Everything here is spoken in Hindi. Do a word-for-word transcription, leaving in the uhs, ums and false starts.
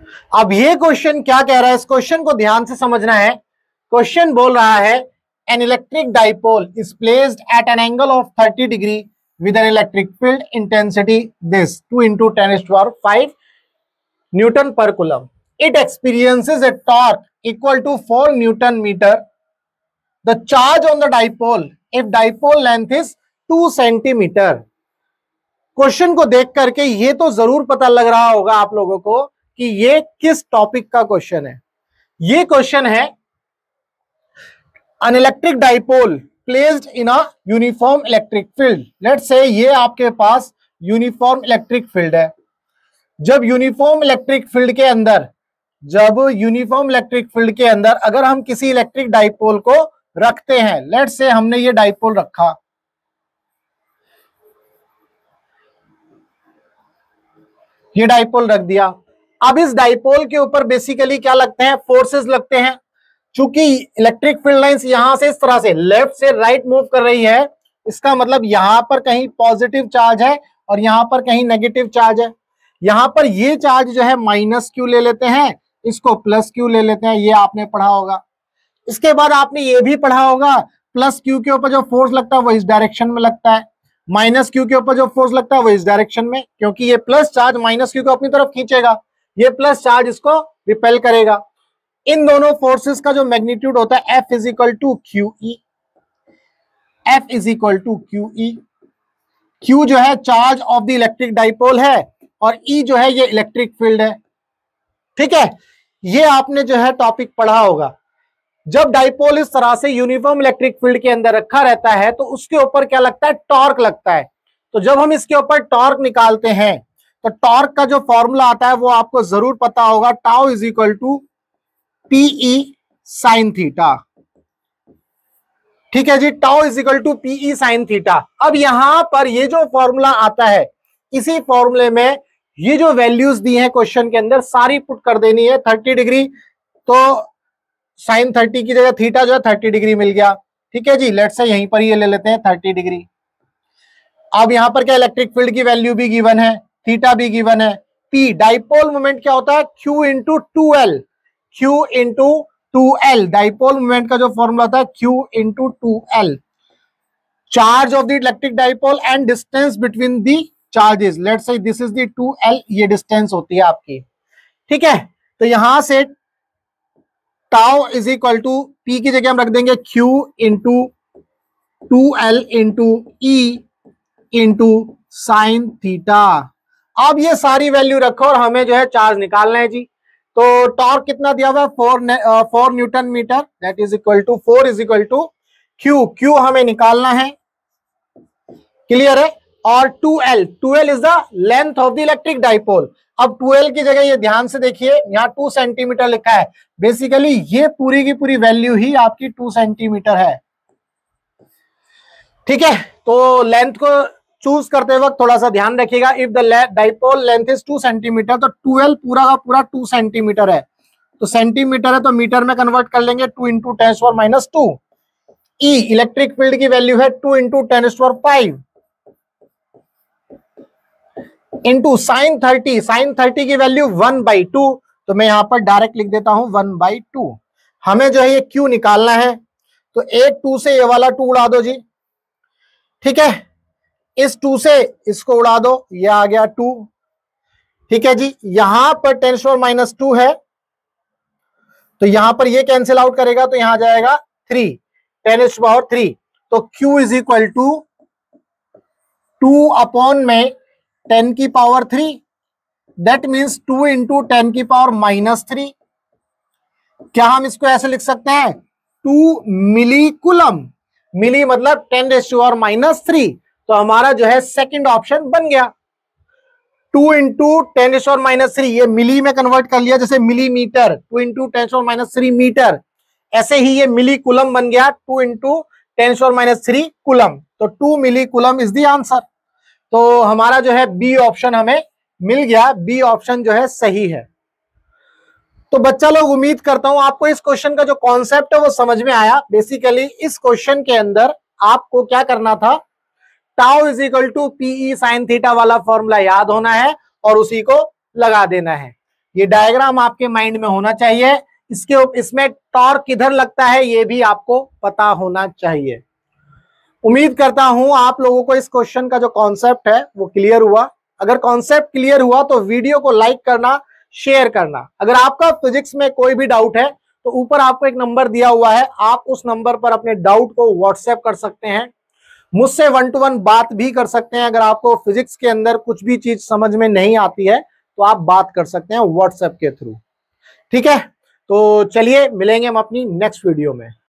अब ये क्वेश्चन क्या कह रहा है, इस क्वेश्चन को ध्यान से समझना है। क्वेश्चन बोल रहा है an electric dipole is placed at an angle of thirty degree with an electric field intensity this two into ten is two power five newton per coulomb. It experiences a torque equal to four newton meter. The charge on the dipole if dipole length is two centimeter. Question को देख करके ये तो जरूर पता लग रहा होगा आप लोगों को कि ये किस टॉपिक का क्वेश्चन है। ये क्वेश्चन है an electric dipole placed in a uniform electric field. Let's say ये आपके पास यूनिफॉर्म इलेक्ट्रिक फील्ड है। जब यूनिफॉर्म इलेक्ट्रिक फील्ड के अंदर जब यूनिफॉर्म इलेक्ट्रिक फील्ड के अंदर अगर हम किसी इलेक्ट्रिक डाइपोल को रखते हैं, लेट्स से हमने ये डाइपोल रखा, ये डाइपोल रख दिया। अब इस डाइपोल के ऊपर बेसिकली क्या लगते हैं, फोर्सेस लगते हैं। चूंकि इलेक्ट्रिक फील्ड लाइंस यहां से इस तरह से लेफ्ट से राइट मूव कर रही है, इसका मतलब यहां पर कहीं पॉजिटिव चार्ज है और यहां पर कहीं नेगेटिव चार्ज है। यहां पर ये चार्ज जो है माइनस क्यू ले लेते हैं, इसको प्लस क्यू ले लेते हैं, ये आपने पढ़ा होगा। इसके बाद आपने ये भी पढ़ा होगा प्लस क्यू के ऊपर जो फोर्स लगता है वो इस डायरेक्शन में लगता है, माइनस क्यू के ऊपर जो फोर्स लगता है वो इस डायरेक्शन में, क्योंकि ये प्लस चार्ज माइनस क्यू को अपनी तरफ खींचेगा, ये प्लस चार्ज इसको रिपेल करेगा। इन दोनों फोर्सेस का जो मैग्नीट्यूड होता है F is equal to Q E. F is equal to Q E. Q जो है charge of the electric dipole है और E जो है ये इलेक्ट्रिक फील्ड है। ठीक है, ये आपने जो है टॉपिक पढ़ा होगा। जब डाइपोल इस तरह से यूनिफॉर्म इलेक्ट्रिक फील्ड के अंदर रखा रहता है तो उसके ऊपर क्या लगता है, टॉर्क लगता है। तो जब हम इसके ऊपर टॉर्क निकालते हैं तो टॉर्क का जो फॉर्मूला आता है वो आपको जरूर पता होगा, tau is equal to pi sine theta. ठीक है जी, tau is equal to pi sine theta. अब यहां पर ये जो फॉर्मूला आता है, इसी फॉर्मूले में ये जो वैल्यूज दी हैं क्वेश्चन के अंदर सारी पुट कर देनी है। थर्टी डिग्री तो साइन थर्टी की जगह थीटा जो है थर्टी डिग्री मिल गया। ठीक है जी, लेट्स से यहीं पर ये ले लेते हैं थर्टी डिग्री। अब यहां पर क्या इलेक्ट्रिक फील्ड की वैल्यू भी गिवन है, थीटा भी गिवन है। पी डाइपोल मोमेंट क्या होता है, Q into two L. Q into two L dipole moment का जो फॉर्मूला था Q into two L. Charge of the electric dipole and distance between the charges, let's say this is the two L, ये डिस्टेंस होती है आपकी। ठीक है, तो यहां से tau is equal to P की जगह हम रख देंगे Q into two L into E into sine theta. अब ये सारी वैल्यू रखो और हमें जो है चार्ज निकालना है जी। तो टॉर्क कितना दिया हुआ है, four four newton meter, that is equal to four is equal to Q. Q हमें निकालना है, क्लियर है। और two L, two L is the length of the electric dipole. अब टू एल की जगह ये ध्यान से देखिए, यहाँ टू सेंटीमीटर लिखा है, बेसिकली ये पूरी की पूरी वैल्यू ही आपकी टू सेंटीमीटर है। ठीक है, तो लेंथ को चूज करते वक्त थोड़ा सा ध्यान रखिएगा। If the dipole length is two centimeter तो ट्वेल्व पूरा का पूरा टू सेंटीमीटर है, तो सेंटीमीटर है तो मीटर में कन्वर्ट कर लेंगे, two into ten power minus two. E electric field की वैल्यू है two into ten power five into sine thirty. Sine thirty की वैल्यू वन बाई टू, तो मैं यहां पर डायरेक्ट लिख देता हूं वन बाई टू। हमें जो है ये क्यू निकालना है, तो एक टू से ये वाला टू उड़ा दो जी। ठीक है, इस टू से इसको उड़ा दो, ये आ गया टू। ठीक है जी, यहां पर टेन पावर माइनस टू है तो यहां पर ये कैंसिल आउट करेगा तो यहां जाएगा थ्री, टेन पावर थ्री। तो Q is equal to two upon में टेन की power three, that means two into ten की पावर माइनस थ्री। क्या हम इसको ऐसे लिख सकते हैं, टू मिली कुलम। मिली मतलब ten raise to power minus three, तो हमारा जो है सेकंड ऑप्शन बन गया। Two into ten raise to power minus three, ये मिली में कन्वर्ट कर लिया, जैसे millimeter, two into ten raise to power minus three meter, ऐसे ही ये मिली कुलम बन गया, two into ten raise to power minus three coulomb. तो two milli coulomb is the answer. तो हमारा जो है बी ऑप्शन हमें मिल गया, बी ऑप्शन जो है सही है। तो बच्चा लोग, उम्मीद करता हूं आपको इस क्वेश्चन का जो कॉन्सेप्ट है वो समझ में आया। बेसिकली इस क्वेश्चन के अंदर आपको क्या करना था, tau is equal to pi sine theta वाला फॉर्मूला याद होना है और उसी को लगा देना है। ये डायग्राम आपके माइंड में होना चाहिए। इसके इसमें टॉर्क किधर लगता है ये भी आपको पता होना चाहिए। उम्मीद करता हूं आप लोगों को इस क्वेश्चन का जो कॉन्सेप्ट है वो क्लियर हुआ। अगर कॉन्सेप्ट क्लियर हुआ तो वीडियो को लाइक करना, शेयर करना। अगर आपका फिजिक्स में कोई भी डाउट है तो ऊपर आपको एक नंबर दिया हुआ है, आप उस नंबर पर अपने डाउट को व्हाट्सएप कर सकते हैं, मुझसे वन टू वन बात भी कर सकते हैं। अगर आपको फिजिक्स के अंदर कुछ भी चीज समझ में नहीं आती है तो आप बात कर सकते हैं व्हाट्सएप के थ्रू। ठीक है, तो चलिए मिलेंगे हम अपनी नेक्स्ट वीडियो में।